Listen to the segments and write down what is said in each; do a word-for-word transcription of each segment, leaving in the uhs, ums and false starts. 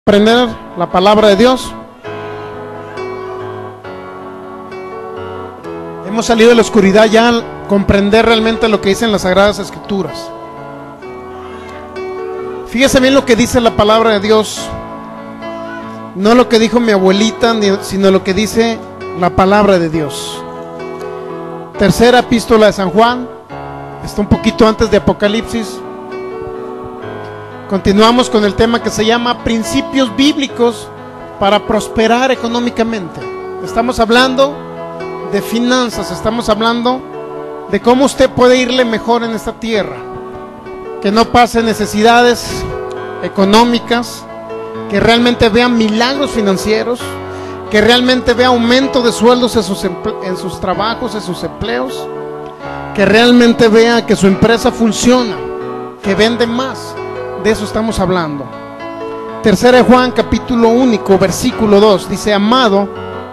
Aprender la palabra de Dios. Hemos salido de la oscuridad ya al comprender realmente lo que dicen las Sagradas Escrituras. Fíjese bien lo que dice la palabra de Dios, no lo que dijo mi abuelita, sino lo que dice la palabra de Dios. Tercera epístola de San Juan, está un poquito antes de Apocalipsis. Continuamos con el tema que se llama principios bíblicos para prosperar económicamente. Estamos hablando de finanzas, estamos hablando de cómo usted puede irle mejor en esta tierra, que no pase necesidades económicas, que realmente vea milagros financieros, que realmente vea aumento de sueldos en sus, en sus trabajos, en sus empleos, que realmente vea que su empresa funciona, que vende más. De eso estamos hablando. Tercera de Juan, capítulo único, versículo dos, dice: amado,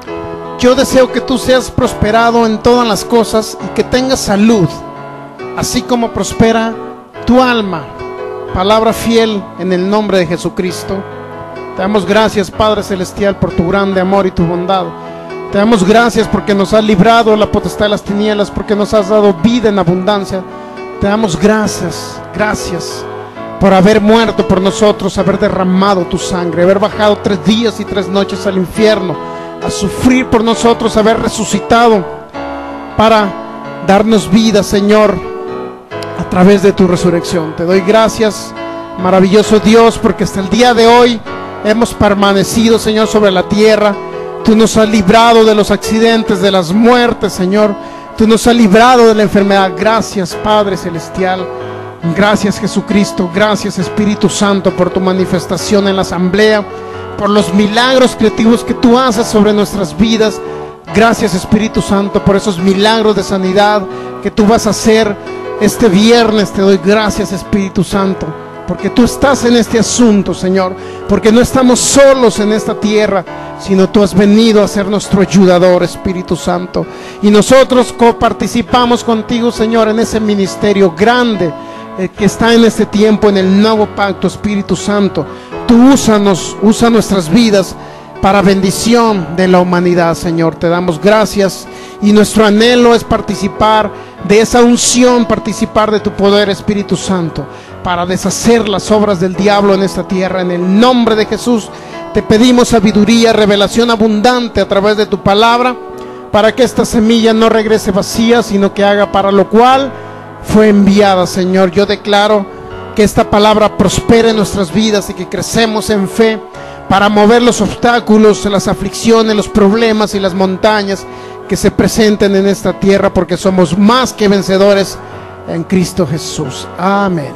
yo deseo que tú seas prosperado en todas las cosas y que tengas salud, así como prospera tu alma. Palabra fiel en el nombre de Jesucristo. Te damos gracias, Padre Celestial, por tu grande amor y tu bondad. Te damos gracias porque nos has librado de la potestad de las tinieblas, porque nos has dado vida en abundancia. Te damos gracias, gracias por haber muerto por nosotros, haber derramado tu sangre, haber bajado tres días y tres noches al infierno a sufrir por nosotros, haber resucitado para darnos vida, Señor, a través de tu resurrección. Te doy gracias, maravilloso Dios, porque hasta el día de hoy hemos permanecido, Señor, sobre la tierra. Tú nos has librado de los accidentes, de las muertes, Señor. Tú nos has librado de la enfermedad. Gracias, Padre Celestial. Gracias, Jesucristo. Gracias, Espíritu Santo, por tu manifestación en la asamblea, por los milagros creativos que tú haces sobre nuestras vidas. Gracias, Espíritu Santo, por esos milagros de sanidad que tú vas a hacer este viernes. Te doy gracias, Espíritu Santo, porque tú estás en este asunto, Señor, porque no estamos solos en esta tierra, sino tú has venido a ser nuestro ayudador, Espíritu Santo, y nosotros coparticipamos contigo, Señor, en ese ministerio grande eh, que está en este tiempo, en el nuevo pacto. Espíritu Santo, tú úsanos, usa nuestras vidas para bendición de la humanidad, Señor. Te damos gracias y nuestro anhelo es participar de esa unción, participar de tu poder, Espíritu Santo, para deshacer las obras del diablo en esta tierra. En el nombre de Jesús te pedimos sabiduría, revelación abundante a través de tu palabra, para que esta semilla no regrese vacía, sino que haga para lo cual fue enviada, Señor. Yo declaro que esta palabra prospere en nuestras vidas y que crecemos en fe para mover los obstáculos, las aflicciones, los problemas y las montañas que se presenten en esta tierra, porque somos más que vencedores en Cristo Jesús. Amén.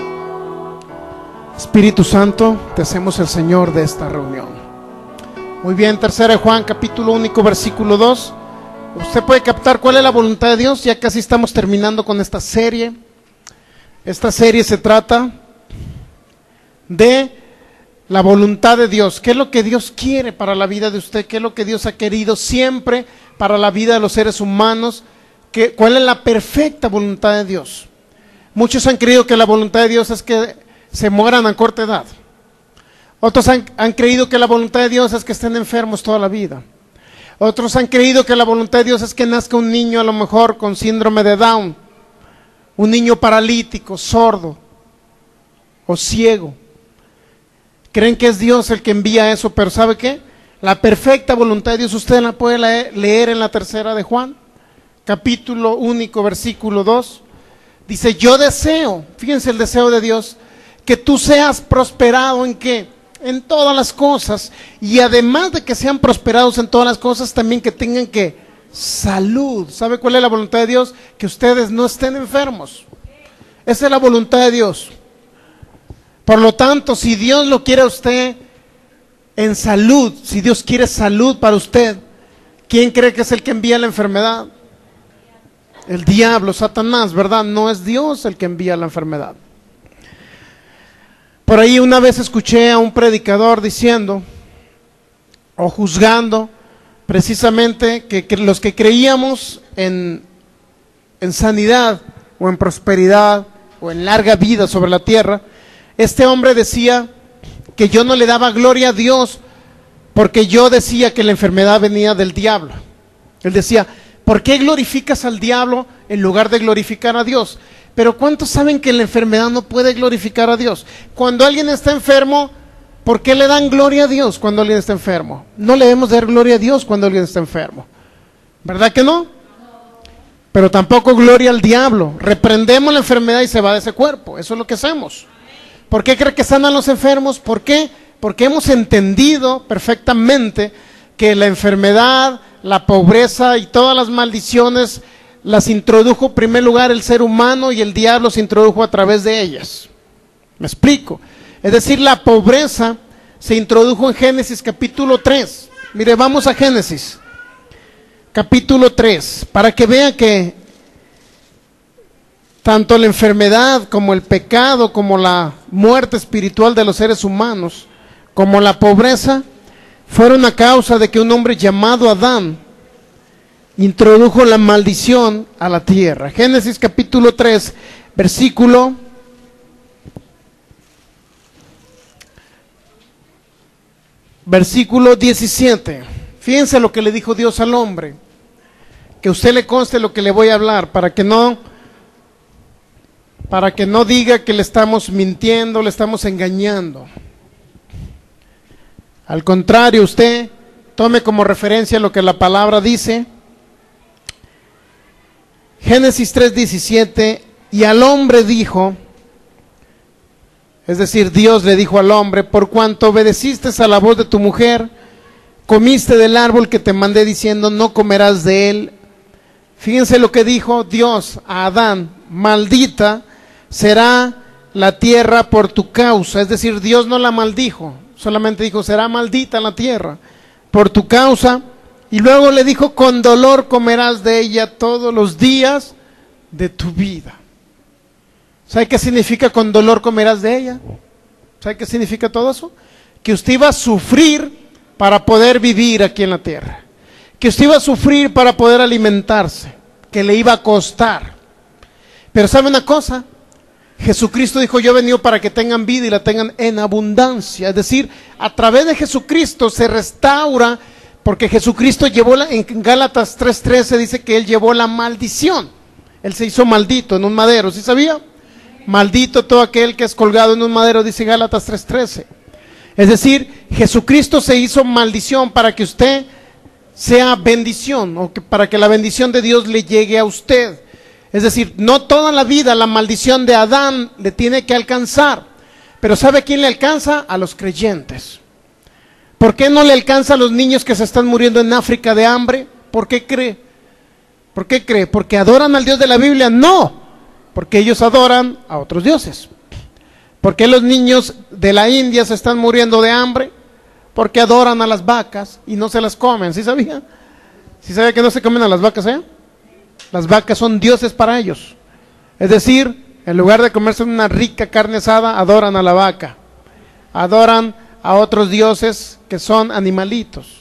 Espíritu Santo, te hacemos el Señor de esta reunión. Muy bien, tercera de Juan, capítulo único, versículo dos. Usted puede captar cuál es la voluntad de Dios. Ya casi estamos terminando con esta serie. Esta serie se trata de la voluntad de Dios. ¿Qué es lo que Dios quiere para la vida de usted? ¿Qué es lo que Dios ha querido siempre para la vida de los seres humanos? ¿Qué, ¿Cuál es la perfecta voluntad de Dios? Muchos han creído que la voluntad de Dios es que se mueran a corta edad. Otros han, han creído que la voluntad de Dios es que estén enfermos toda la vida. Otros han creído que la voluntad de Dios es que nazca un niño a lo mejor con síndrome de Down, un niño paralítico, sordo o ciego. Creen que es Dios el que envía eso, pero ¿sabe qué? La perfecta voluntad de Dios usted la puede leer en la tercera de Juan, capítulo único, versículo dos. Dice: yo deseo, fíjense el deseo de Dios, que tú seas prosperado en qué, en todas las cosas, y además de que sean prosperados en todas las cosas, también que tengan que salud. ¿Sabe cuál es la voluntad de Dios? Que ustedes no estén enfermos. Esa es la voluntad de Dios. Por lo tanto, si Dios lo quiere a usted en salud, si Dios quiere salud para usted, ¿quién cree que es el que envía la enfermedad? El diablo, Satanás, ¿verdad? No es Dios el que envía la enfermedad. Por ahí una vez escuché a un predicador diciendo o juzgando precisamente que, que los que creíamos en, en sanidad o en prosperidad o en larga vida sobre la tierra, este hombre decía que yo no le daba gloria a Dios porque yo decía que la enfermedad venía del diablo. Él decía, ¿por qué glorificas al diablo en lugar de glorificar a Dios? Pero ¿cuántos saben que la enfermedad no puede glorificar a Dios? Cuando alguien está enfermo, ¿por qué le dan gloria a Dios cuando alguien está enfermo? No le debemos dar gloria a Dios cuando alguien está enfermo. ¿Verdad que no? Pero tampoco gloria al diablo. Reprendemos la enfermedad y se va de ese cuerpo. Eso es lo que hacemos. ¿Por qué cree que sanan los enfermos? ¿Por qué? Porque hemos entendido perfectamente que la enfermedad, la pobreza y todas las maldiciones las introdujo en primer lugar el ser humano y el diablo se introdujo a través de ellas. ¿Me explico? Es decir, la pobreza se introdujo en Génesis capítulo tres. Mire, vamos a Génesis capítulo tres, para que vea que tanto la enfermedad como el pecado, como la muerte espiritual de los seres humanos, como la pobreza, fueron a causa de que un hombre llamado Adán introdujo la maldición a la tierra. Génesis capítulo tres, versículo versículo diecisiete. Fíjense lo que le dijo Dios al hombre, que a usted le conste lo que le voy a hablar, para que no para que no diga que le estamos mintiendo, le estamos engañando. Al contrario, usted tome como referencia lo que la palabra dice. Génesis tres diecisiete, y al hombre dijo, es decir, Dios le dijo al hombre, por cuanto obedeciste a la voz de tu mujer, comiste del árbol que te mandé diciendo, no comerás de él. Fíjense lo que dijo Dios a Adán, maldita será la tierra por tu causa. Es decir, Dios no la maldijo, solamente dijo, será maldita la tierra por tu causa. Y luego le dijo, con dolor comerás de ella todos los días de tu vida. ¿Sabe qué significa con dolor comerás de ella? ¿Sabe qué significa todo eso? Que usted iba a sufrir para poder vivir aquí en la tierra, que usted iba a sufrir para poder alimentarse, que le iba a costar. Pero ¿sabe una cosa? Jesucristo dijo, yo he venido para que tengan vida y la tengan en abundancia. Es decir, a través de Jesucristo se restaura, porque Jesucristo llevó, la, en Gálatas tres trece dice que Él llevó la maldición. Él se hizo maldito en un madero, ¿sí sabía? Maldito todo aquel que es colgado en un madero, dice Gálatas tres trece. Es decir, Jesucristo se hizo maldición para que usted sea bendición, o que para que la bendición de Dios le llegue a usted. Es decir, no toda la vida la maldición de Adán le tiene que alcanzar, pero ¿sabe a quién le alcanza? A los creyentes. ¿Por qué no le alcanza a los niños que se están muriendo en África de hambre? ¿Por qué cree? ¿Por qué cree? ¿Porque adoran al Dios de la Biblia? No, porque ellos adoran a otros dioses. ¿Por qué los niños de la India se están muriendo de hambre? Porque adoran a las vacas y no se las comen. ¿Sí sabía? ¿Sí sabía que no se comen a las vacas, eh? Las vacas son dioses para ellos. Es decir, en lugar de comerse una rica carne asada, adoran a la vaca. Adoran a otros dioses que son animalitos.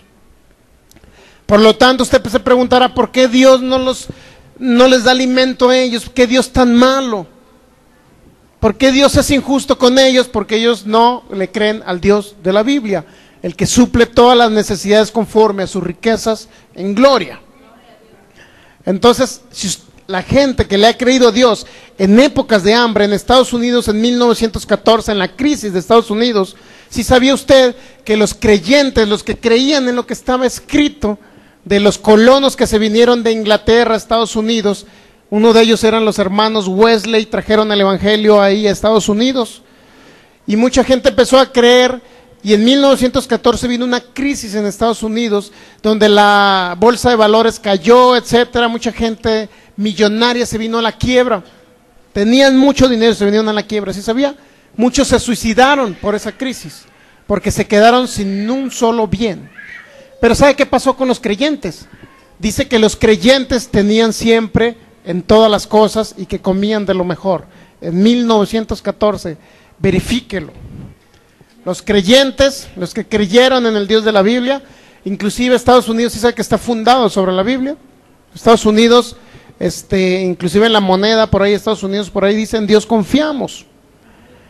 Por lo tanto, usted se preguntará, ¿por qué Dios no, los, no les da alimento a ellos? ¿Por qué Dios tan malo? ¿Por qué Dios es injusto con ellos? Porque ellos no le creen al Dios de la Biblia, el que suple todas las necesidades conforme a sus riquezas en gloria. Entonces, si la gente que le ha creído a Dios en épocas de hambre en Estados Unidos en mil novecientos catorce, en la crisis de Estados Unidos, si sabía usted que los creyentes, los que creían en lo que estaba escrito, de los colonos que se vinieron de Inglaterra a Estados Unidos, uno de ellos eran los hermanos Wesley, trajeron el evangelio ahí a Estados Unidos, y mucha gente empezó a creer, y en mil novecientos catorce vino una crisis en Estados Unidos, donde la bolsa de valores cayó, etcétera, mucha gente millonaria se vino a la quiebra, tenían mucho dinero, se vinieron a la quiebra, ¿sí sabía? Muchos se suicidaron por esa crisis, porque se quedaron sin un solo bien. Pero ¿sabe qué pasó con los creyentes? Dice que los creyentes tenían siempre en todas las cosas y que comían de lo mejor. En mil novecientos catorce, verifíquelo. Los creyentes, los que creyeron en el Dios de la Biblia, inclusive Estados Unidos, ¿sí sabe que está fundado sobre la Biblia? Estados Unidos, este, inclusive en la moneda, por ahí Estados Unidos, por ahí dicen Dios confiamos.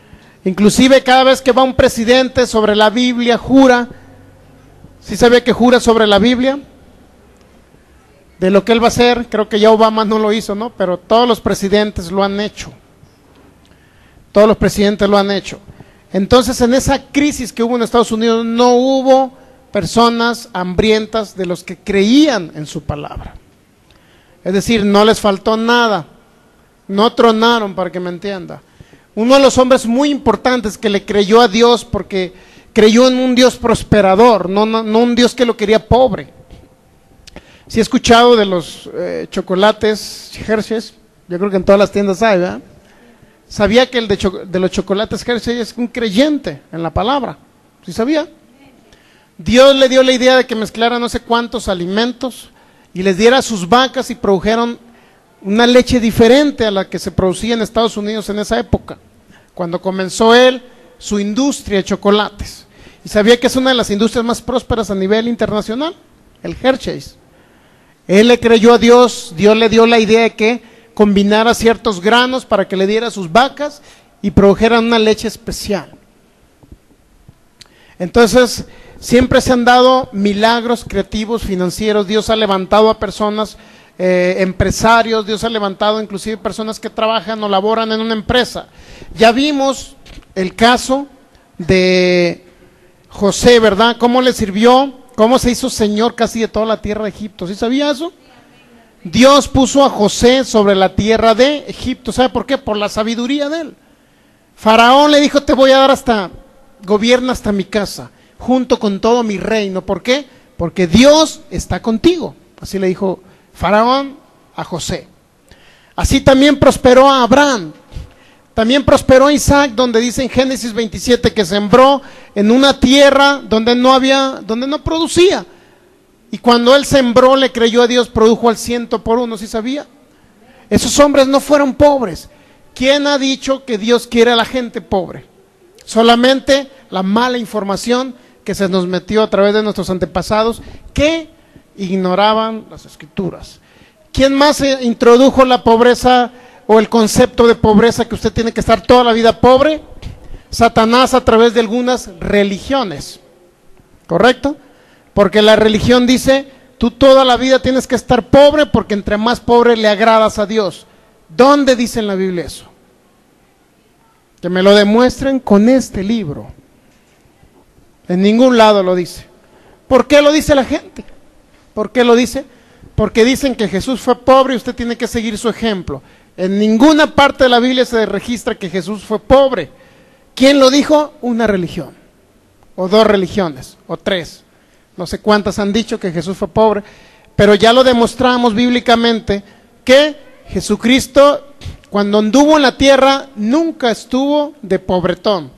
Inclusive cada vez que va un presidente sobre la Biblia, jura. ¿Sí sabe que jura sobre la Biblia? De lo que él va a hacer. Creo que ya Obama no lo hizo, ¿no? Pero todos los presidentes lo han hecho. Todos los presidentes lo han hecho. Entonces, en esa crisis que hubo en Estados Unidos, no hubo personas hambrientas de los que creían en su palabra. Es decir, no les faltó nada. No tronaron, para que me entienda. Uno de los hombres muy importantes que le creyó a Dios porque creyó en un Dios prosperador, no, no, no un Dios que lo quería pobre. Si he escuchado de los eh, chocolates Hershey's, yo creo que en todas las tiendas hay, ¿verdad? Sabía que el de, de los chocolates Hershey's es un creyente en la palabra. ¿Sí sabía? Dios le dio la idea de que mezclara no sé cuántos alimentos y les diera a sus vacas y produjeron una leche diferente a la que se producía en Estados Unidos en esa época, cuando comenzó él su industria de chocolates. Y sabía que es una de las industrias más prósperas a nivel internacional, el Hershey's. Él le creyó a Dios, Dios le dio la idea de que combinara ciertos granos para que le diera a sus vacas y produjeran una leche especial. Entonces, siempre se han dado milagros creativos, financieros. Dios ha levantado a personas, eh, empresarios, Dios ha levantado inclusive personas que trabajan o laboran en una empresa. Ya vimos el caso de José, ¿verdad? Cómo le sirvió, cómo se hizo señor casi de toda la tierra de Egipto. ¿Sí sabía eso? Dios puso a José sobre la tierra de Egipto. ¿Sabe por qué? Por la sabiduría de él. Faraón le dijo, te voy a dar hasta, gobierna hasta mi casa, junto con todo mi reino. ¿Por qué? Porque Dios está contigo. Así le dijo Faraón a José. Así también prosperó a Abraham. También prosperó a Isaac, donde dice en Génesis veintisiete que sembró en una tierra donde no había, donde no producía. Y cuando él sembró, le creyó a Dios, produjo al ciento por uno. ¿Sí sabía? Esos hombres no fueron pobres. ¿Quién ha dicho que Dios quiere a la gente pobre? Solamente la mala información que se nos metió a través de nuestros antepasados que ignoraban las escrituras. ¿Quién más introdujo la pobreza o el concepto de pobreza, que usted tiene que estar toda la vida pobre? Satanás, a través de algunas religiones, ¿correcto? Porque la religión dice, tú toda la vida tienes que estar pobre porque entre más pobre le agradas a Dios. ¿Dónde dice en la Biblia eso? Que me lo demuestren con este libro. En ningún lado lo dice. ¿Por qué lo dice la gente? ¿Por qué lo dice? Porque dicen que Jesús fue pobre y usted tiene que seguir su ejemplo. En ninguna parte de la Biblia se registra que Jesús fue pobre. ¿Quién lo dijo? Una religión, o dos religiones, o tres. No sé cuántas han dicho que Jesús fue pobre, pero ya lo demostramos bíblicamente que Jesucristo, cuando anduvo en la tierra, nunca estuvo de pobretón.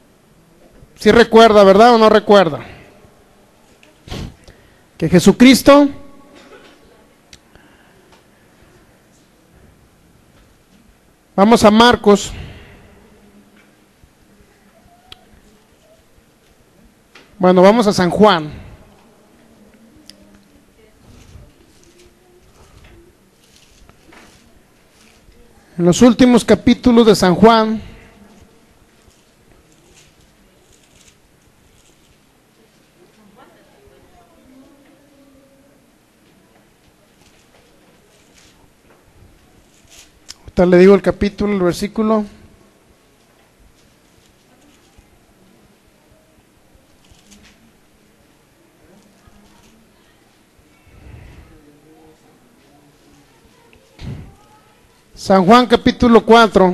¿Sí recuerda, verdad o no recuerda? Que Jesucristo vamos a Marcos. Bueno, vamos a San Juan. En los últimos capítulos de San Juan, ahorita le digo el capítulo, el versículo. San Juan capítulo cuatro.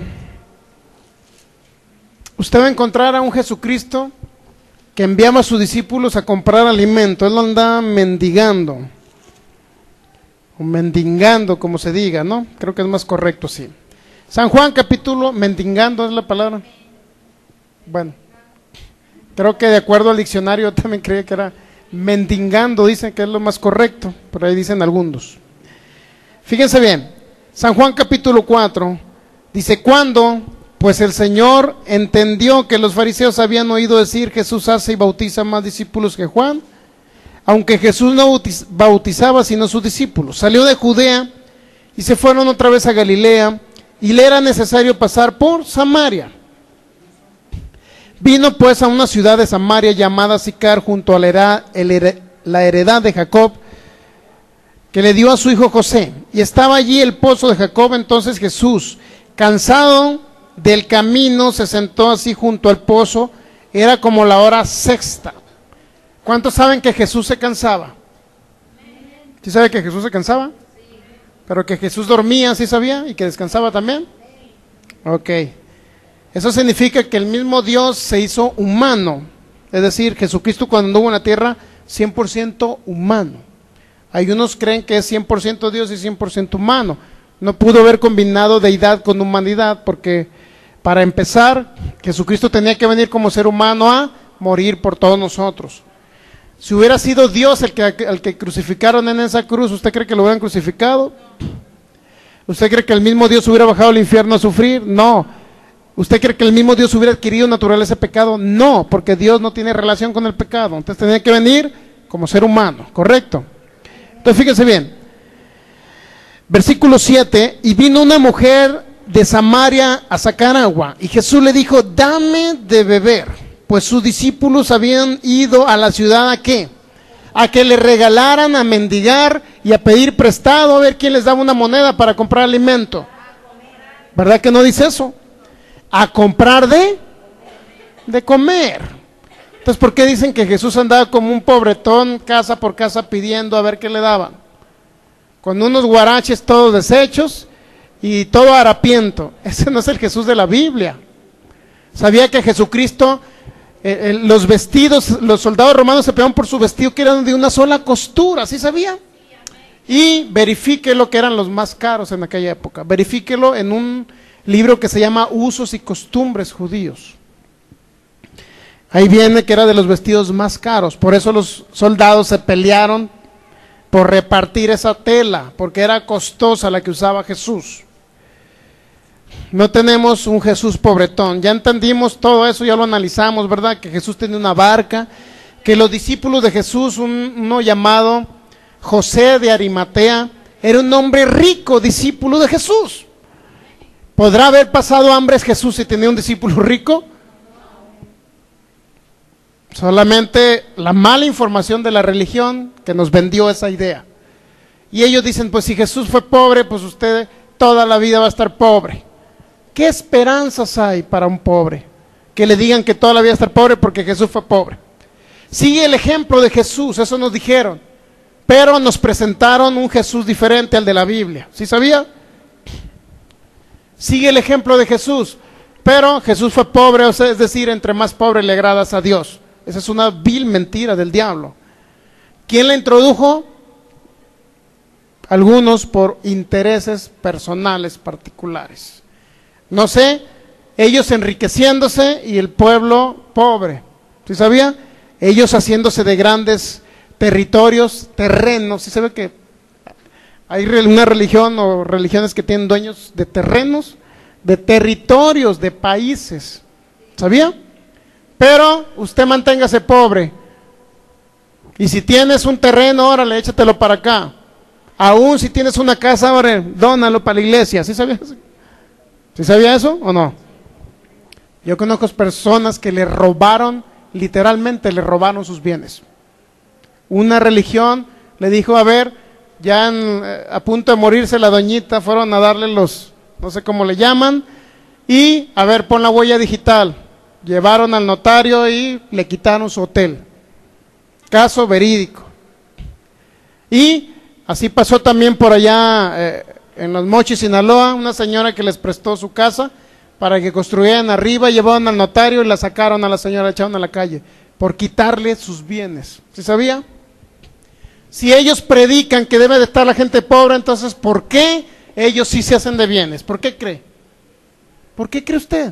Usted va a encontrar a un Jesucristo que enviaba a sus discípulos a comprar alimento. Él no andaba mendigando, o mendigando, como se diga, ¿no? Creo que es más correcto, sí. San Juan capítulo, mendigando es la palabra. Bueno, creo que de acuerdo al diccionario yo también creía que era mendigando, dicen que es lo más correcto, por ahí dicen algunos. Fíjense bien. San Juan capítulo cuatro, dice, cuando pues el Señor entendió que los fariseos habían oído decir, Jesús hace y bautiza más discípulos que Juan, aunque Jesús no bautizaba sino sus discípulos, salió de Judea y se fueron otra vez a Galilea, y le era necesario pasar por Samaria. Vino pues a una ciudad de Samaria llamada Sicar, junto a la heredad, el hered, la heredad de Jacob, que le dio a su hijo José. Y estaba allí el pozo de Jacob. Entonces Jesús, cansado del camino, se sentó así junto al pozo. Era como la hora sexta. ¿Cuántos saben que Jesús se cansaba? ¿Sí sabe que Jesús se cansaba? Pero que Jesús dormía, ¿sí sabía? ¿Y que descansaba también? Ok. Eso significa que el mismo Dios se hizo humano. Es decir, Jesucristo cuando anduvo en la tierra, cien por ciento humano. Hay unos creen que es cien por ciento Dios y cien por ciento humano. No pudo haber combinado deidad con humanidad, porque para empezar, Jesucristo tenía que venir como ser humano a morir por todos nosotros. Si hubiera sido Dios el que, el que crucificaron en esa cruz, ¿usted cree que lo hubieran crucificado? ¿Usted cree que el mismo Dios hubiera bajado al infierno a sufrir? No. ¿Usted cree que el mismo Dios hubiera adquirido naturaleza de pecado? No, porque Dios no tiene relación con el pecado. Entonces tenía que venir como ser humano, ¿correcto? Entonces fíjense bien, versículo siete, y vino una mujer de Samaria a sacar agua, y Jesús le dijo, dame de beber, pues sus discípulos habían ido a la ciudad ¿a qué? A que le regalaran, a mendigar y a pedir prestado, a ver quién les daba una moneda para comprar alimento. ¿Verdad que no dice eso? A comprar de, de comer. Entonces, ¿por qué dicen que Jesús andaba como un pobretón, casa por casa, pidiendo a ver qué le daban? Con unos guaraches todos deshechos y todo harapiento. Ese no es el Jesús de la Biblia. Sabía que Jesucristo, eh, eh, los vestidos, los soldados romanos se pegaban por su vestido que eran de una sola costura, ¿sí sabía? Y verifíquelo, que eran los más caros en aquella época. Verifíquelo en un libro que se llama Usos y Costumbres Judíos. Ahí viene que era de los vestidos más caros. Por eso los soldados se pelearon por repartir esa tela, porque era costosa la que usaba Jesús. No tenemos un Jesús pobretón. Ya entendimos todo eso, ya lo analizamos, ¿verdad? Que Jesús tenía una barca, que los discípulos de Jesús, un, uno llamado José de Arimatea, era un hombre rico, discípulo de Jesús. ¿Podrá haber pasado hambre Jesús si tenía un discípulo rico? Solamente la mala información de la religión que nos vendió esa idea. Y ellos dicen, pues si Jesús fue pobre, pues usted toda la vida va a estar pobre. ¿Qué esperanzas hay para un pobre? Que le digan que toda la vida va a estar pobre porque Jesús fue pobre. Sigue el ejemplo de Jesús, eso nos dijeron. Pero nos presentaron un Jesús diferente al de la Biblia. ¿Sí sabía? Sigue el ejemplo de Jesús. Pero Jesús fue pobre, o sea, es decir, entre más pobre le agradas a Dios. Esa es una vil mentira del diablo. ¿Quién la introdujo? Algunos por intereses personales particulares. No sé, ellos enriqueciéndose y el pueblo pobre. ¿Sí sabía? Ellos haciéndose de grandes territorios, terrenos. ¿Sí sabe que hay una religión o religiones que tienen dueños de terrenos, de territorios, de países? ¿Sabía? Pero usted manténgase pobre. Y si tienes un terreno, órale, échatelo para acá. Aún si tienes una casa, órale, dónalo para la iglesia. ¿Sí sabía eso? ¿Sí sabía eso o no? Yo conozco personas que le robaron, literalmente le robaron sus bienes. Una religión le dijo, a ver, ya en, a punto de morirse la doñita, fueron a darle los, no sé cómo le llaman, y a ver, pon la huella digital. Llevaron al notario y le quitaron su hotel. Caso verídico. Y así pasó también por allá eh, en Los Mochis, Sinaloa, una señora que les prestó su casa para que construyeran arriba, llevaron al notario y la sacaron a la señora, la echaron a la calle por quitarle sus bienes. ¿Sí sabía? Si ellos predican que debe de estar la gente pobre, entonces ¿por qué ellos sí se hacen de bienes? ¿Por qué cree? ¿Por qué cree usted?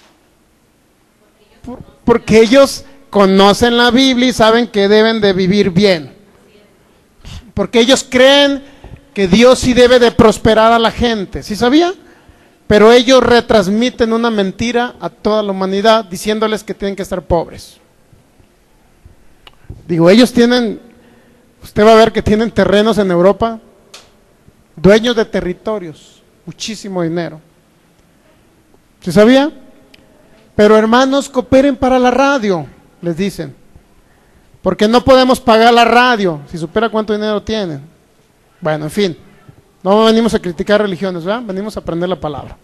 Porque ellos conocen la Biblia y saben que deben de vivir bien. Porque ellos creen que Dios sí debe de prosperar a la gente. ¿Sí sabía? Pero ellos retransmiten una mentira a toda la humanidad diciéndoles que tienen que estar pobres. Digo, ellos tienen, usted va a ver que tienen terrenos en Europa, dueños de territorios, muchísimo dinero. ¿Sí sabía? Pero hermanos, cooperen para la radio, les dicen. Porque no podemos pagar la radio, si supiera cuánto dinero tienen. Bueno, en fin, no venimos a criticar religiones, ¿verdad? Venimos a aprender la palabra.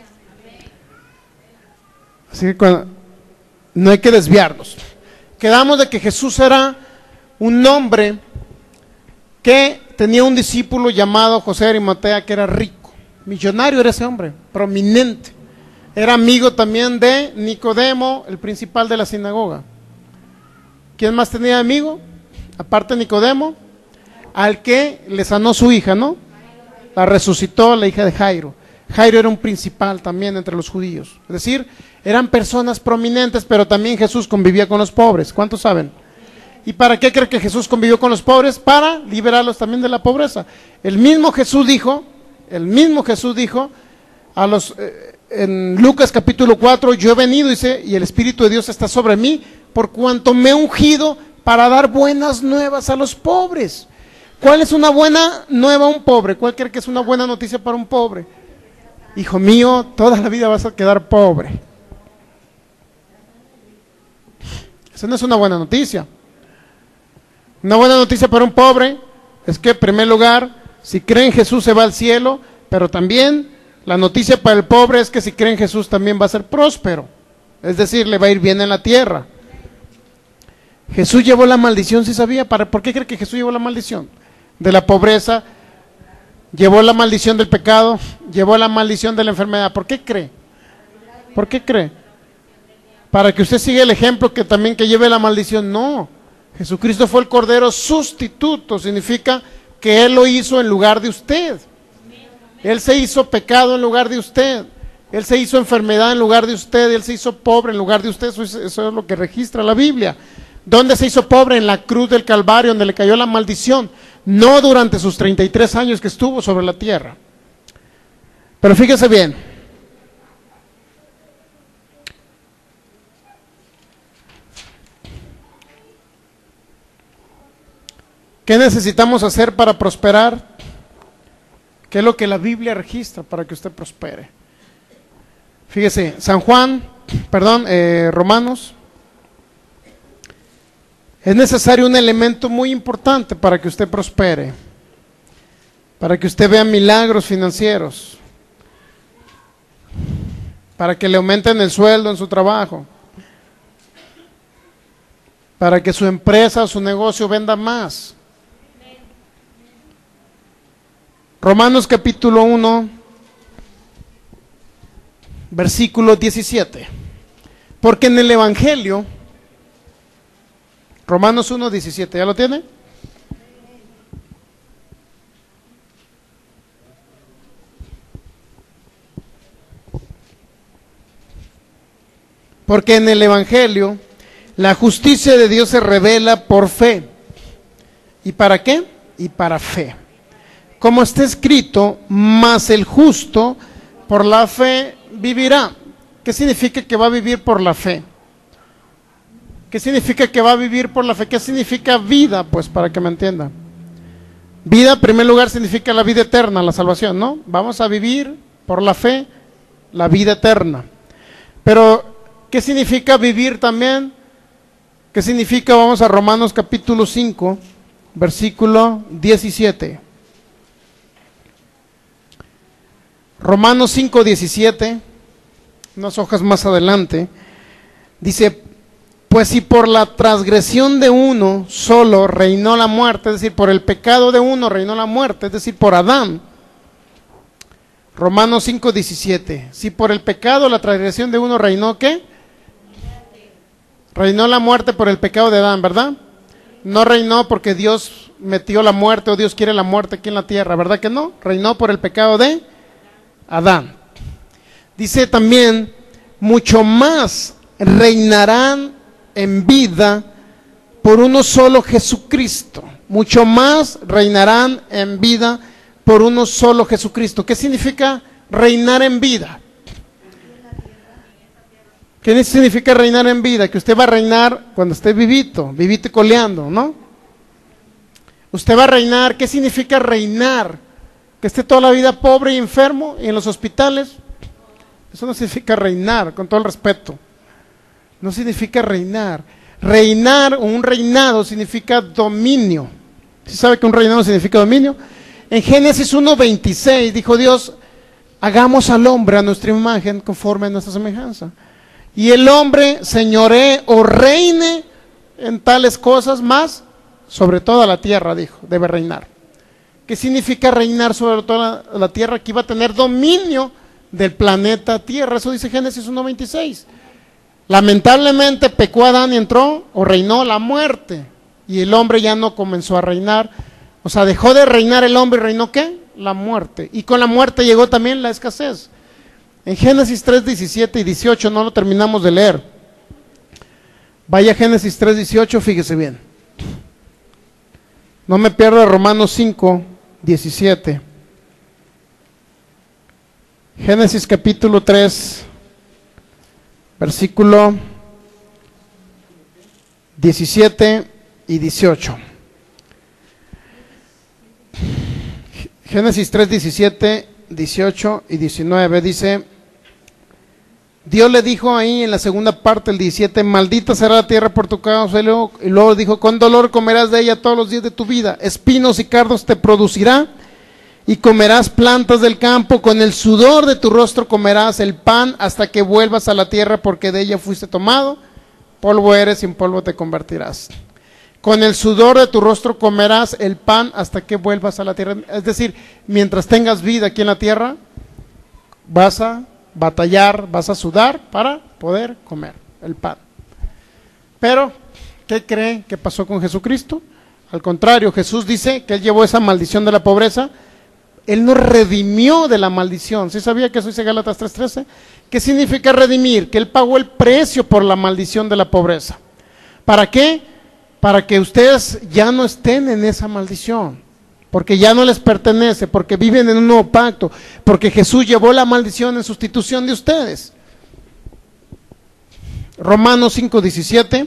Así que cuando, no hay que desviarnos. Quedamos de que Jesús era un hombre que tenía un discípulo llamado José de Arimatea, que era rico, millonario era ese hombre, prominente. Era amigo también de Nicodemo, el principal de la sinagoga. ¿Quién más tenía amigo? Aparte de Nicodemo, al que le sanó su hija, ¿no? La resucitó, la hija de Jairo. Jairo era un principal también entre los judíos. Es decir, eran personas prominentes, pero también Jesús convivía con los pobres. ¿Cuántos saben? ¿Y para qué cree que Jesús convivió con los pobres? Para liberarlos también de la pobreza. El mismo Jesús dijo, el mismo Jesús dijo a los eh, en Lucas capítulo cuatro, yo he venido, dice, y el Espíritu de Dios está sobre mí, por cuanto me he ungido para dar buenas nuevas a los pobres. ¿Cuál es una buena nueva a un pobre? ¿Cuál cree que es una buena noticia para un pobre? Hijo mío, toda la vida vas a quedar pobre. Esa no es una buena noticia. Una buena noticia para un pobre es que, en primer lugar, si cree en Jesús se va al cielo, pero también la noticia para el pobre es que si cree en Jesús también va a ser próspero. Es decir, le va a ir bien en la tierra. Jesús llevó la maldición, ¿sí sabía? ¿Por qué cree que Jesús llevó la maldición? De la pobreza, llevó la maldición del pecado, llevó la maldición de la enfermedad. ¿Por qué cree? ¿Por qué cree? Para que usted siga el ejemplo que también que lleve la maldición. No, Jesucristo fue el Cordero sustituto, significa que Él lo hizo en lugar de usted. Él se hizo pecado en lugar de usted. Él se hizo enfermedad en lugar de usted. Él se hizo pobre en lugar de usted. Eso es, eso es lo que registra la Biblia. ¿Dónde se hizo pobre? En la cruz del Calvario, donde le cayó la maldición. No durante sus treinta y tres años que estuvo sobre la tierra. Pero fíjese bien. ¿Qué necesitamos hacer para prosperar? ¿Qué es lo que la Biblia registra para que usted prospere? Fíjese, San Juan, perdón, eh, Romanos. Es necesario un elemento muy importante para que usted prospere, para que usted vea milagros financieros, para que le aumenten el sueldo en su trabajo, para que su empresa o su negocio venda más. Romanos capítulo uno, versículo diecisiete. Porque en el Evangelio, Romanos uno, diecisiete, ¿ya lo tiene? Porque en el Evangelio la justicia de Dios se revela por fe. ¿Y para qué? Y para fe. Como está escrito, mas el justo por la fe vivirá. ¿Qué significa que va a vivir por la fe? ¿Qué significa que va a vivir por la fe? ¿Qué significa vida? Pues para que me entienda. Vida, en primer lugar, significa la vida eterna, la salvación, ¿no? Vamos a vivir por la fe la vida eterna. Pero, ¿qué significa vivir también? ¿Qué significa? Vamos a Romanos capítulo cinco, versículo diecisiete. Romanos cinco, diecisiete, unas hojas más adelante, dice, pues si por la transgresión de uno solo reinó la muerte, es decir, por el pecado de uno reinó la muerte, es decir, por Adán. Romanos cinco, diecisiete, si por el pecado, la transgresión de uno reinó, ¿qué? Reinó la muerte por el pecado de Adán, ¿verdad? No reinó porque Dios metió la muerte o Dios quiere la muerte aquí en la tierra, ¿verdad que no? Reinó por el pecado de Adán. Dice también, mucho más reinarán en vida por uno solo Jesucristo. Mucho más reinarán en vida por uno solo Jesucristo. ¿Qué significa reinar en vida? ¿Qué significa reinar en vida? Que usted va a reinar cuando esté vivito, vivito y coleando, ¿no? Usted va a reinar. ¿Qué significa reinar? Que esté toda la vida pobre y enfermo y en los hospitales. Eso no significa reinar, con todo el respeto. no significa reinar. Reinar o un reinado significa dominio. ¿Sí sabe que un reinado significa dominio? En Génesis uno veintiséis dijo Dios, hagamos al hombre a nuestra imagen conforme a nuestra semejanza. Y el hombre señoree o reine en tales cosas, más sobre toda la tierra, dijo, debe reinar. ¿Qué significa reinar sobre toda la, la tierra? Que iba a tener dominio del planeta Tierra. Eso dice Génesis uno veintiséis. Lamentablemente pecó Adán y entró o reinó la muerte. Y el hombre ya no comenzó a reinar. O sea, dejó de reinar el hombre y reinó ¿qué? La muerte. Y con la muerte llegó también la escasez. En Génesis tres, diecisiete y dieciocho, no lo terminamos de leer. Vaya a Génesis tres, dieciocho, fíjese bien. No me pierda Romanos cinco, diecisiete. Génesis capítulo tres, versículo diecisiete y dieciocho. Génesis tres, diecisiete, dieciocho y diecinueve dice, Dios le dijo ahí en la segunda parte, el diecisiete, maldita será la tierra por tu causa, y luego, y luego dijo, con dolor comerás de ella todos los días de tu vida, espinos y cardos te producirá, y comerás plantas del campo, con el sudor de tu rostro comerás el pan hasta que vuelvas a la tierra, porque de ella fuiste tomado, polvo eres y en polvo te convertirás. Con el sudor de tu rostro comerás el pan hasta que vuelvas a la tierra. Es decir, mientras tengas vida aquí en la tierra, vas a batallar, vas a sudar para poder comer el pan. Pero, ¿qué creen que pasó con Jesucristo? Al contrario, Jesús dice que Él llevó esa maldición de la pobreza. Él nos redimió de la maldición. ¿Sí sabía que eso dice Gálatas tres trece? ¿Qué significa redimir? Que Él pagó el precio por la maldición de la pobreza. ¿Para qué? Para que ustedes ya no estén en esa maldición, porque ya no les pertenece, porque viven en un nuevo pacto, porque Jesús llevó la maldición en sustitución de ustedes. Romanos cinco diecisiete.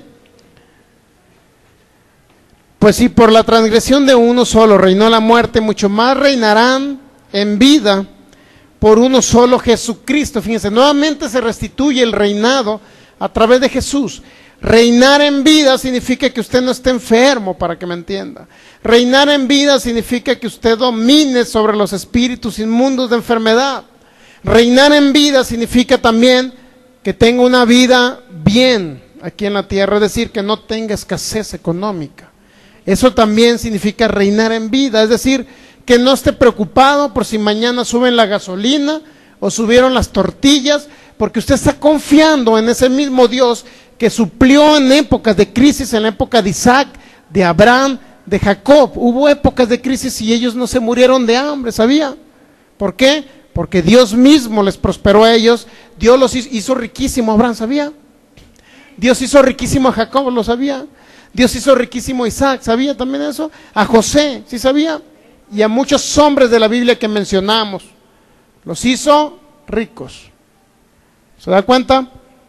Pues si por la transgresión de uno solo reinó la muerte, mucho más reinarán en vida por uno solo, Jesucristo. Fíjense, nuevamente se restituye el reinado a través de Jesús. Reinar en vida significa que usted no esté enfermo, para que me entienda. Reinar en vida significa que usted domine sobre los espíritus inmundos de enfermedad. Reinar en vida significa también que tenga una vida bien aquí en la tierra, es decir, que no tenga escasez económica. Eso también significa reinar en vida, es decir, que no esté preocupado por si mañana suben la gasolina o subieron las tortillas, porque usted está confiando en ese mismo Dios que suplió en épocas de crisis, en la época de Isaac, de Abraham, de Jacob. Hubo épocas de crisis y ellos no se murieron de hambre, ¿sabía? ¿Por qué? Porque Dios mismo les prosperó a ellos. Dios los hizo, hizo riquísimo a Abraham, ¿sabía? Dios hizo riquísimo a Jacob, ¿lo sabía? Dios hizo riquísimo a Isaac, ¿sabía también eso? A José, ¿sí sabía? Y a muchos hombres de la Biblia que mencionamos, los hizo ricos. ¿Se da cuenta?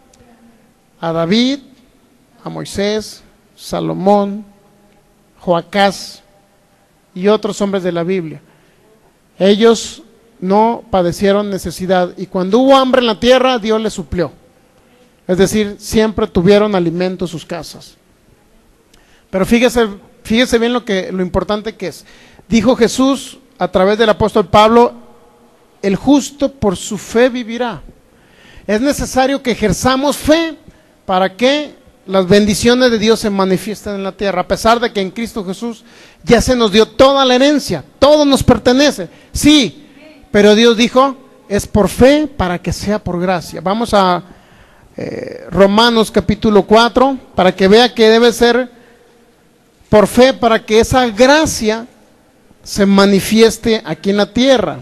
A David, a Moisés, Salomón, Joacás y otros hombres de la Biblia. Ellos no padecieron necesidad y cuando hubo hambre en la tierra, Dios les suplió. Es decir, siempre tuvieron alimento en sus casas. Pero fíjese, fíjese bien lo que, lo importante que es. Dijo Jesús a través del apóstol Pablo, el justo por su fe vivirá. Es necesario que ejerzamos fe para que las bendiciones de Dios se manifiesten en la tierra, a pesar de que en Cristo Jesús ya se nos dio toda la herencia, todo nos pertenece, sí, pero Dios dijo, es por fe para que sea por gracia. Vamos a eh, Romanos capítulo cuatro, para que vea que debe ser por fe, para que esa gracia se manifieste aquí en la tierra.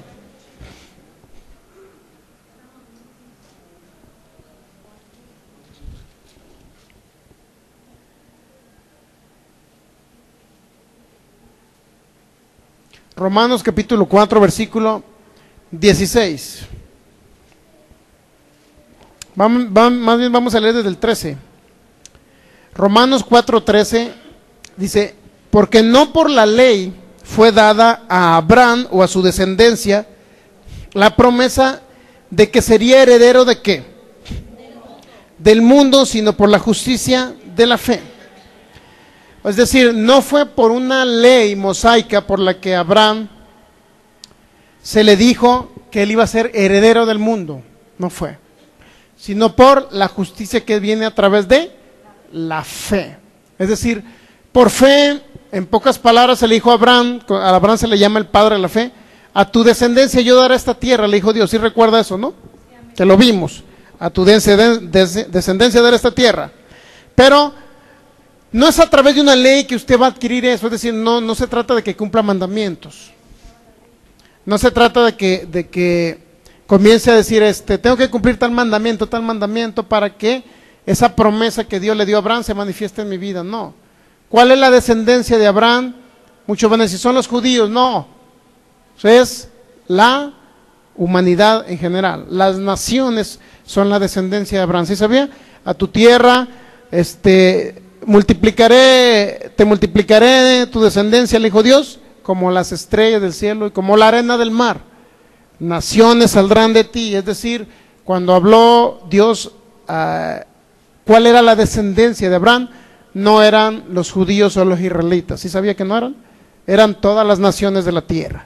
Romanos capítulo cuatro, versículo dieciséis. Vamos, vamos, más bien vamos a leer desde el trece. Romanos cuatro, trece dice, porque no por la ley fue dada a Abraham o a su descendencia la promesa de que sería heredero de qué? del mundo, sino por la justicia de la fe. Es decir, no fue por una ley mosaica por la que a Abraham se le dijo que él iba a ser heredero del mundo, no fue, sino por la justicia que viene a través de la fe. Es decir, por fe, en pocas palabras se le dijo a Abraham, a Abraham se le llama el padre de la fe, a tu descendencia yo daré esta tierra, le dijo Dios. ¿Sí recuerda eso, no? Que lo vimos, a tu descendencia daré esta tierra. Pero no es a través de una ley que usted va a adquirir eso, es decir, no, no se trata de que cumpla mandamientos. No se trata de que, de que comience a decir, este, tengo que cumplir tal mandamiento, tal mandamiento para que esa promesa que Dios le dio a Abraham se manifieste en mi vida. No. ¿Cuál es la descendencia de Abraham? Muchos van a decir, son los judíos. No. Es la humanidad en general. Las naciones son la descendencia de Abraham. ¿Sí sabía? A tu tierra, este, multiplicaré, te multiplicaré tu descendencia, le dijo Dios, como las estrellas del cielo y como la arena del mar. Naciones saldrán de ti. Es decir, cuando habló Dios, uh, ¿cuál era la descendencia de Abraham? No eran los judíos o los israelitas. ¿Sí sabía que no eran? Eran todas las naciones de la tierra.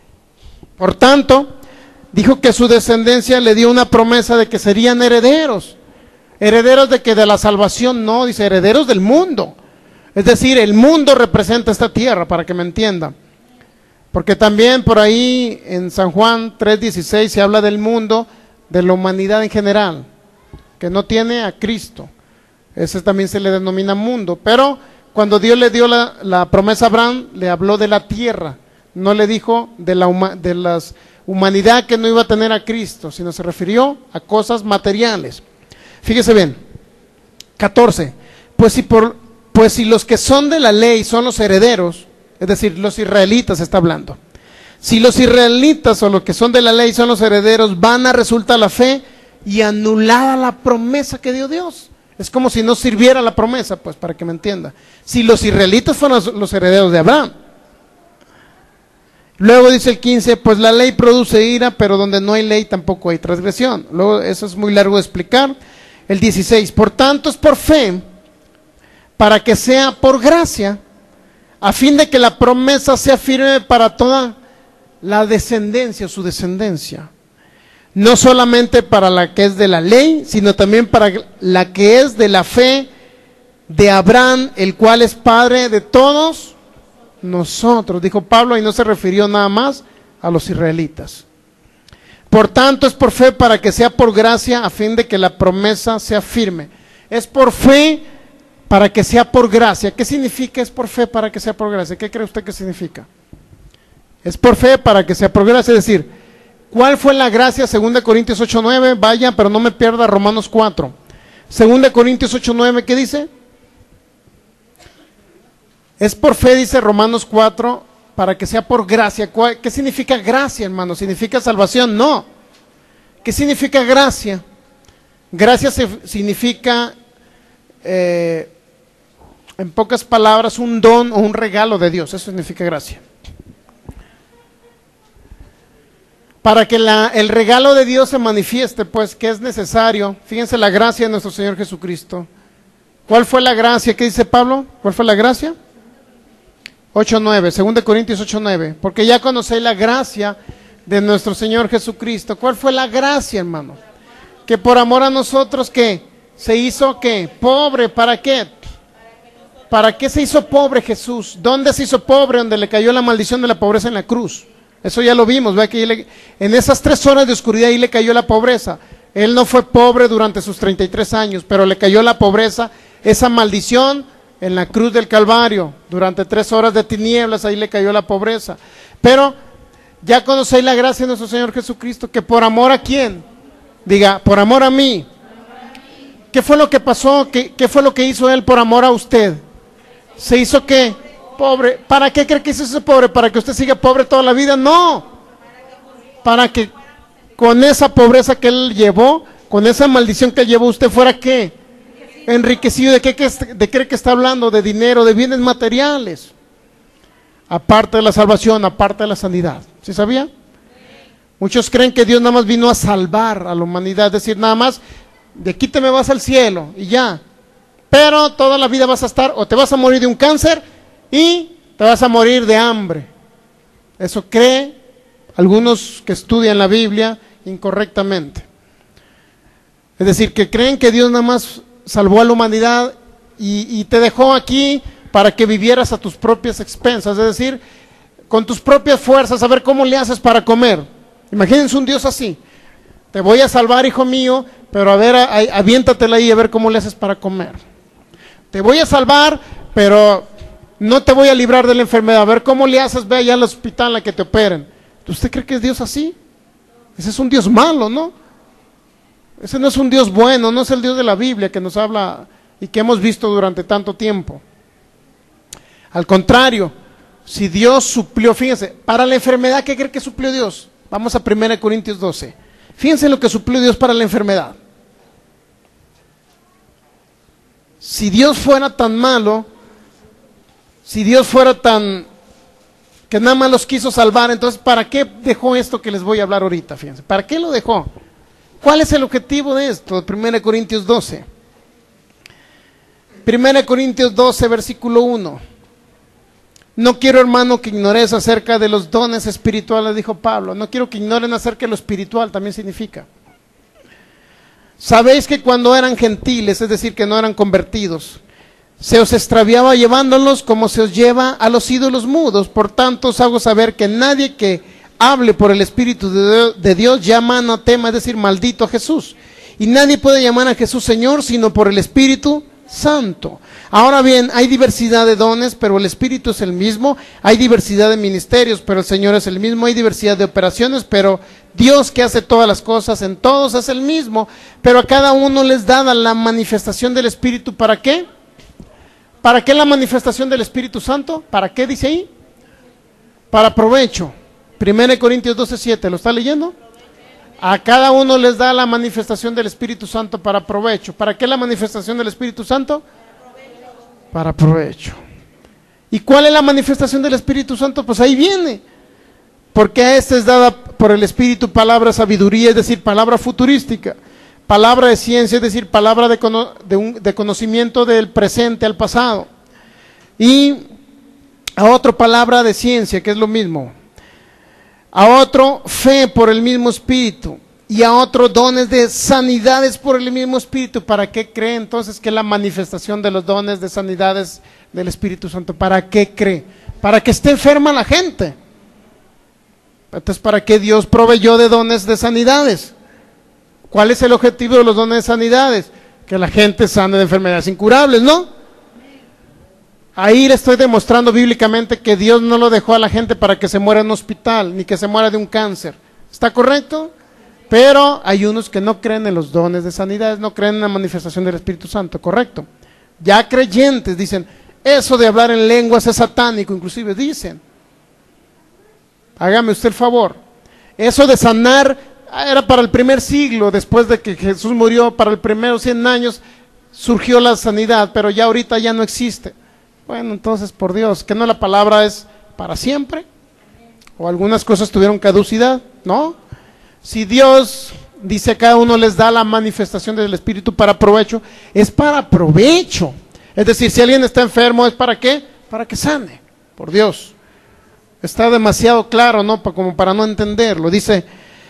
Por tanto, dijo que su descendencia le dio una promesa de que serían herederos. Herederos de que de la salvación no, dice herederos del mundo. Es decir, el mundo representa esta tierra, para que me entiendan. Porque también por ahí en San Juan tres dieciséis se habla del mundo, de la humanidad en general, que no tiene a Cristo. Ese también se le denomina mundo. Pero cuando Dios le dio la, la promesa a Abraham, le habló de la tierra. No le dijo de la de las humanidad que no iba a tener a Cristo, sino se refirió a cosas materiales. Fíjese bien, catorce. Pues si, por, pues si los que son de la ley son los herederos, es decir, los israelitas está hablando. Si los israelitas o los que son de la ley son los herederos, van a resultar la fe y anulada la promesa que dio Dios. Es como si no sirviera la promesa, pues, para que me entienda. Si los israelitas fueron los, los herederos de Abraham. Luego dice el quince, pues la ley produce ira, pero donde no hay ley tampoco hay transgresión. Luego eso es muy largo de explicar. El dieciséis, por tanto es por fe, para que sea por gracia, a fin de que la promesa sea firme para toda la descendencia, su descendencia. No solamente para la que es de la ley, sino también para la que es de la fe de Abraham, el cual es padre de todos nosotros, dijo Pablo, y no se refirió nada más a los israelitas. Por tanto, es por fe para que sea por gracia, a fin de que la promesa sea firme. Es por fe para que sea por gracia. ¿Qué significa es por fe para que sea por gracia? ¿Qué cree usted que significa? Es por fe para que sea por gracia, es decir, ¿cuál fue la gracia? segunda Corintios ocho nueve, vaya, pero no me pierda Romanos cuatro. segunda Corintios ocho nueve, ¿qué dice? Es por fe, dice Romanos cuatro, para que sea por gracia. ¿Qué significa gracia, hermano? ¿Significa salvación? No. ¿Qué significa gracia? Gracia se, significa, eh, en pocas palabras, un don o un regalo de Dios. Eso significa gracia. Para que la, el regalo de Dios se manifieste, pues, ¿qué es necesario? Fíjense la gracia de nuestro Señor Jesucristo. ¿Cuál fue la gracia? ¿Qué dice Pablo? ¿Cuál fue la gracia? ocho nueve, segunda Corintios ocho nueve, porque ya conocéis la gracia de nuestro Señor Jesucristo. ¿Cuál fue la gracia, hermano? Que por amor a nosotros, ¿qué? Se hizo, ¿qué? Pobre, ¿para qué? ¿Para qué se hizo pobre Jesús? ¿Dónde se hizo pobre? Donde le cayó la maldición de la pobreza en la cruz. Eso ya lo vimos, ¿ve? Que le, en esas tres horas de oscuridad ahí le cayó la pobreza. Él no fue pobre durante sus treinta y tres años, pero le cayó la pobreza, esa maldición en la cruz del Calvario. Durante tres horas de tinieblas ahí le cayó la pobreza. Pero ya conocéis la gracia de nuestro Señor Jesucristo, que por amor a quién, diga, por amor a mí. ¿Qué fue lo que pasó? ¿Qué, qué fue lo que hizo Él por amor a usted? ¿Se hizo qué? Pobre. ¿Para qué cree que se hizo pobre? ¿Para que usted siga pobre toda la vida? No. Para que con esa pobreza que Él llevó, con esa maldición que llevó, usted fuera ¿qué? Enriquecido. ¿De qué, de qué que está hablando? De dinero, de bienes materiales. Aparte de la salvación, aparte de la sanidad. ¿Sí sabía? Muchos creen que Dios nada más vino a salvar a la humanidad, es decir, nada más de aquí te me vas al cielo y ya. Pero toda la vida vas a estar, o te vas a morir de un cáncer y te vas a morir de hambre. Eso cree algunos que estudian la Biblia incorrectamente. Es decir, que creen que Dios nada más salvó a la humanidad y, y te dejó aquí para que vivieras a tus propias expensas, es decir, con tus propias fuerzas, a ver cómo le haces para comer. Imagínense un Dios así: te voy a salvar, hijo mío, pero a ver, a, a, aviéntatela ahí a ver cómo le haces para comer. Te voy a salvar, pero no te voy a librar de la enfermedad, a ver cómo le haces, ve allá al hospital a que te operen. ¿Usted cree que es Dios así? Ese es un Dios malo, ¿no? Ese no es un Dios bueno, no es el Dios de la Biblia que nos habla y que hemos visto durante tanto tiempo. Al contrario, si Dios suplió, fíjense, para la enfermedad, ¿qué cree que suplió Dios? Vamos a primera Corintios doce. Fíjense lo que suplió Dios para la enfermedad. Si Dios fuera tan malo, si Dios fuera tan, que nada más los quiso salvar, entonces ¿para qué dejó esto que les voy a hablar ahorita? Fíjense, ¿para qué lo dejó? ¿Cuál es el objetivo de esto? primera Corintios doce. primera Corintios doce, versículo uno. No quiero, hermano, que ignoréis acerca de los dones espirituales, dijo Pablo. No quiero que ignoren acerca de lo espiritual, también significa. Sabéis que cuando eran gentiles, es decir, que no eran convertidos, se os extraviaba llevándolos como se os lleva a los ídolos mudos. Por tanto, os hago saber que nadie que hable por el Espíritu de Dios llama anatema, es decir, maldito a Jesús. Y nadie puede llamar a Jesús Señor sino por el Espíritu Santo. Ahora bien, hay diversidad de dones, pero el Espíritu es el mismo. Hay diversidad de ministerios, pero el Señor es el mismo. Hay diversidad de operaciones, pero Dios, que hace todas las cosas en todos, es el mismo. Pero a cada uno les da la manifestación del Espíritu. ¿Para qué? ¿Para qué la manifestación del Espíritu Santo? ¿Para qué dice ahí? Para provecho. primera Corintios doce, siete, ¿lo está leyendo? A cada uno les da la manifestación del Espíritu Santo para provecho. ¿Para qué la manifestación del Espíritu Santo? Para provecho. ¿Y cuál es la manifestación del Espíritu Santo? Pues ahí viene. Porque a este es dada por el Espíritu palabra sabiduría, es decir, palabra futurística. Palabra de ciencia, es decir, palabra de, cono de, un, de conocimiento del presente al pasado. Y a otro palabra de ciencia, que es lo mismo. A otro fe por el mismo Espíritu, y a otro dones de sanidades por el mismo Espíritu. ¿Para qué cree entonces que la manifestación de los dones de sanidades del Espíritu Santo? ¿Para qué cree? Para que esté enferma la gente. Entonces, ¿para qué Dios proveyó de dones de sanidades? ¿Cuál es el objetivo de los dones de sanidades? Que la gente sane de enfermedades incurables, ¿no? Ahí le estoy demostrando bíblicamente que Dios no lo dejó a la gente para que se muera en un hospital, ni que se muera de un cáncer. ¿Está correcto? Pero hay unos que no creen en los dones de sanidades, no creen en la manifestación del Espíritu Santo, ¿correcto? Ya creyentes dicen, eso de hablar en lenguas es satánico, inclusive dicen. Hágame usted el favor. Eso de sanar era para el primer siglo, después de que Jesús murió, para el primero cien años surgió la sanidad, pero ya ahorita ya no existe. Bueno, entonces, por Dios, ¿que no la palabra es para siempre? ¿O algunas cosas tuvieron caducidad? ¿No? Si Dios dice a cada uno les da la manifestación del Espíritu para provecho, es para provecho. Es decir, si alguien está enfermo, ¿es para qué? Para que sane, por Dios. Está demasiado claro, ¿no? Como para no entenderlo. Dice,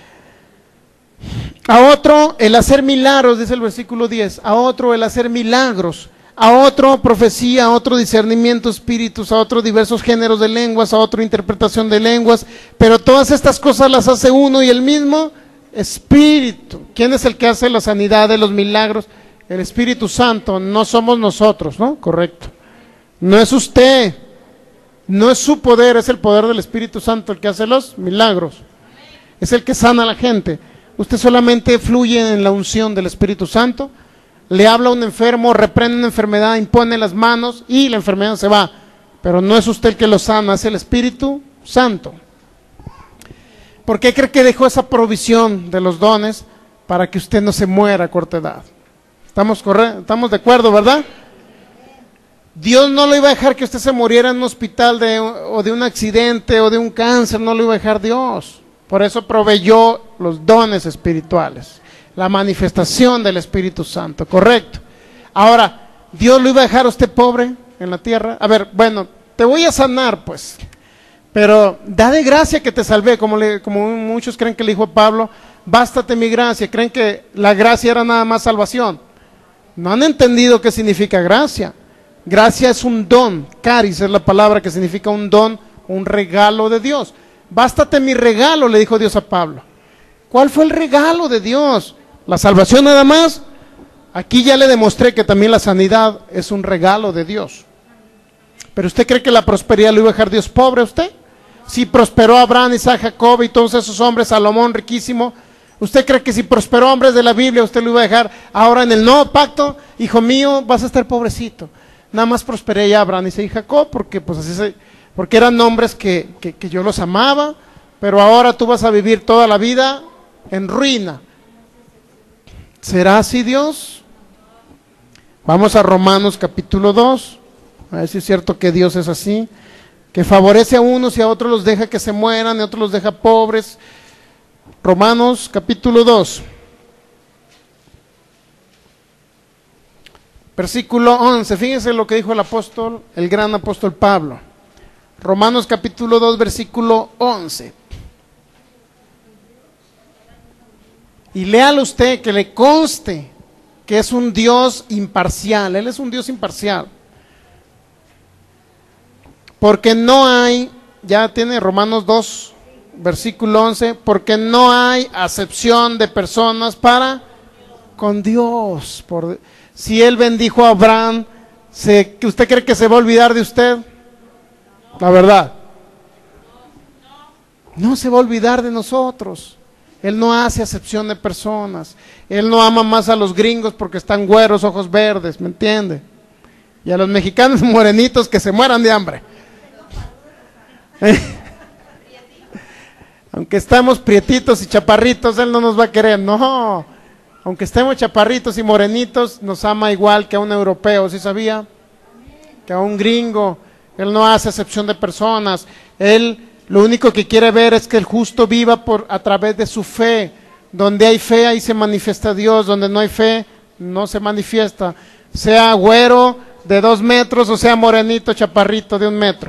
a otro el hacer milagros, dice el versículo diez, a otro el hacer milagros, a otro profecía, a otro discernimiento de espíritus, a otro diversos géneros de lenguas, a otro interpretación de lenguas, pero todas estas cosas las hace uno y el mismo Espíritu. ¿Quién es el que hace la sanidad de los milagros? El Espíritu Santo, no somos nosotros, ¿no? Correcto. No es usted, no es su poder, es el poder del Espíritu Santo el que hace los milagros. Es el que sana a la gente. Usted solamente fluye en la unción del Espíritu Santo. Le habla a un enfermo, reprende una enfermedad, impone las manos y la enfermedad se va. Pero no es usted el que lo sana, es el Espíritu Santo. ¿Por qué cree que dejó esa provisión de los dones? Para que usted no se muera a corta edad. ¿Estamos, corre- estamos de acuerdo, verdad? Dios no lo iba a dejar que usted se muriera en un hospital de, o de un accidente o de un cáncer, no lo iba a dejar Dios. Por eso proveyó los dones espirituales. la manifestación del Espíritu Santo, correcto. Ahora, ¿Dios lo iba a dejar a usted pobre en la tierra? A ver, bueno, te voy a sanar pues, pero da de gracia que te salvé, como, le, como muchos creen que le dijo a Pablo, bástate mi gracia, creen que la gracia era nada más salvación. No han entendido qué significa gracia. Gracia es un don, caris es la palabra que significa un don, un regalo de Dios. Bástate mi regalo, le dijo Dios a Pablo. ¿Cuál fue el regalo de Dios? ¿La salvación nada más? Aquí ya le demostré que también la sanidad es un regalo de Dios. ¿Pero usted cree que la prosperidad lo iba a dejar Dios pobre a usted? Si prosperó Abraham, Isaac, Jacob y todos esos hombres, Salomón riquísimo, ¿usted cree que si prosperó hombres de la Biblia usted lo iba a dejar ahora en el nuevo pacto? Hijo mío, vas a estar pobrecito. Nada más prosperé ya Abraham, Isaac y Jacob, porque pues así se, porque eran nombres que, que, que yo los amaba, pero ahora tú vas a vivir toda la vida en ruina. ¿Será así Dios? Vamos a Romanos capítulo dos, a ver si es cierto que Dios es así, que favorece a unos y a otros los deja que se mueran y a otros los deja pobres. Romanos capítulo dos, versículo once, fíjense lo que dijo el apóstol, el gran apóstol Pablo. Romanos capítulo dos, versículo once. Y léalo usted, que le conste que es un Dios imparcial, Él es un Dios imparcial. Porque no hay, ya tiene Romanos dos, versículo once, porque no hay acepción de personas para con Dios. Por, si Él bendijo a Abraham, ¿se, ¿usted cree que se va a olvidar de usted? La verdad. No se va a olvidar de nosotros. Él no hace acepción de personas. Él no ama más a los gringos porque están güeros, ojos verdes, ¿me entiende? Y a los mexicanos morenitos que se mueran de hambre. Aunque estamos prietitos y chaparritos, Él no nos va a querer, no. Aunque estemos chaparritos y morenitos, nos ama igual que a un europeo, ¿sí sabía? Que a un gringo. Él no hace acepción de personas. Él lo único que quiere ver es que el justo viva por, a través de su fe. Donde hay fe, ahí se manifiesta Dios. Donde no hay fe, no se manifiesta. Sea güero de dos metros o sea morenito, chaparrito de un metro.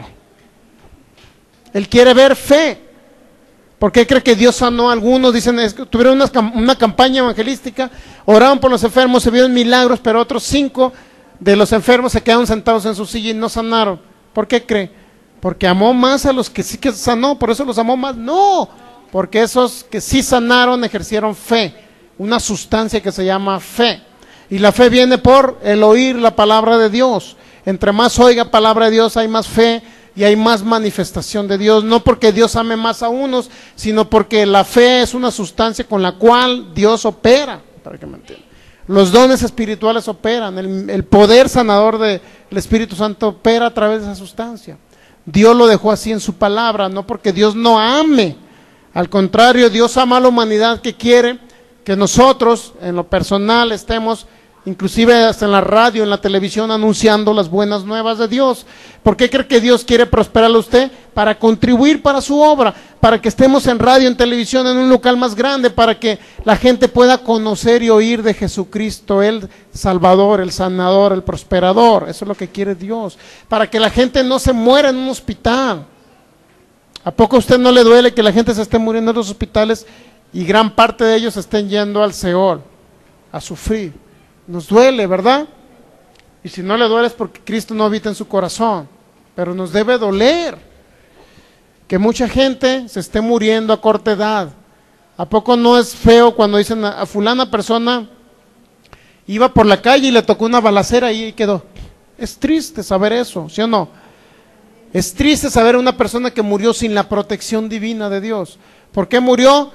Él quiere ver fe. ¿Por qué cree que Dios sanó a algunos? Dicen, es que tuvieron una, una campaña evangelística, oraron por los enfermos, se vieron milagros, pero otros cinco de los enfermos se quedaron sentados en su silla y no sanaron. ¿Por qué cree? Porque amó más a los que sí que sanó, por eso los amó más. No, porque esos que sí sanaron ejercieron fe, una sustancia que se llama fe. Y la fe viene por el oír la palabra de Dios. Entre más oiga palabra de Dios hay más fe y hay más manifestación de Dios. No porque Dios ame más a unos, sino porque la fe es una sustancia con la cual Dios opera, para que me entiendan. Los dones espirituales operan, el, el poder sanador del Espíritu Santo opera a través de esa sustancia. Dios lo dejó así en su palabra, no porque Dios no ame. Al contrario, Dios ama a la humanidad que quiere que nosotros, en lo personal, estemos, inclusive hasta en la radio, en la televisión, anunciando las buenas nuevas de Dios. ¿Por qué cree que Dios quiere prosperarle a usted? Para contribuir para su obra, para que estemos en radio, en televisión, en un local más grande, para que la gente pueda conocer y oír de Jesucristo, el Salvador, el Sanador, el Prosperador. Eso es lo que quiere Dios, para que la gente no se muera en un hospital. ¿A poco a usted no le duele que la gente se esté muriendo en los hospitales y gran parte de ellos estén yendo al Seol a sufrir? Nos duele, ¿verdad? Y si no le duele es porque Cristo no habita en su corazón, pero nos debe doler que mucha gente se esté muriendo a corta edad. ¿A poco no es feo cuando dicen a, a fulana persona iba por la calle y le tocó una balacera y quedó? Es triste saber eso, ¿sí o no? Es triste saber una persona que murió sin la protección divina de Dios. ¿Por qué murió?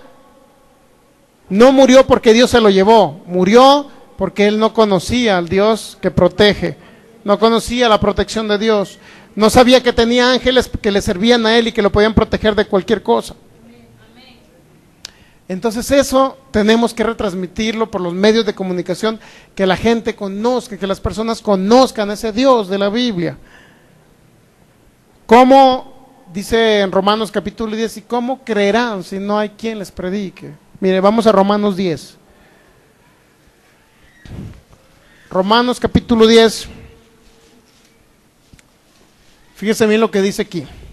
No murió porque Dios se lo llevó, murió porque él no conocía al Dios que protege, no conocía la protección de Dios, no sabía que tenía ángeles que le servían a él y que lo podían proteger de cualquier cosa. Entonces eso tenemos que retransmitirlo por los medios de comunicación, que la gente conozca, que las personas conozcan a ese Dios de la Biblia. ¿Cómo, dice en Romanos capítulo diez, y cómo creerán si no hay quien les predique? Mire, vamos a Romanos diez. Romanos capítulo diez. Fíjese bien lo que dice aquí.